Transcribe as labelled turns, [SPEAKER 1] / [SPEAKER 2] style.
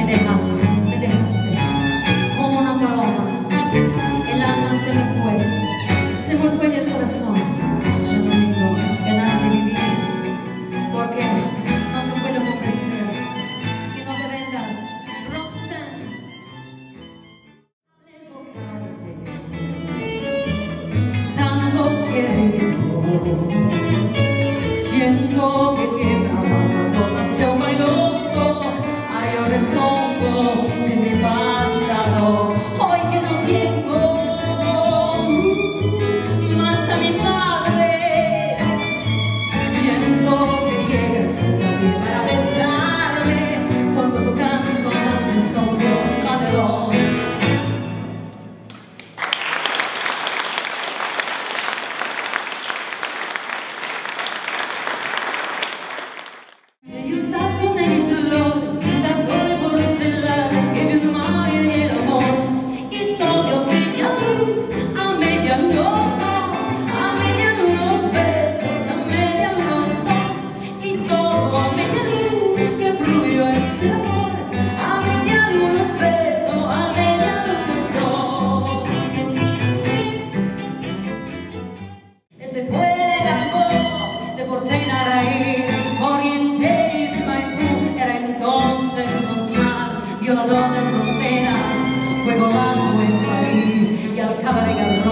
[SPEAKER 1] me dejaste como una paloma. El alma se me fue del corazón. Ya no tengo ganas de vivir, porque no te puedo convencer que no te vengas, Roxanne. Al evocarte, tanto querido, siento que quiebra todas de un loco. Ay, yo respongo de mi pasado, hoy que no tengo más a mi madre. Siento que llega también para besarme cuando tu canto más estorbo alrededor. Ese fue el amor de Porteña raíz, Orientéis, Maipú, era entonces normal, violador de fronteras, fue golazo en París y al cabaret.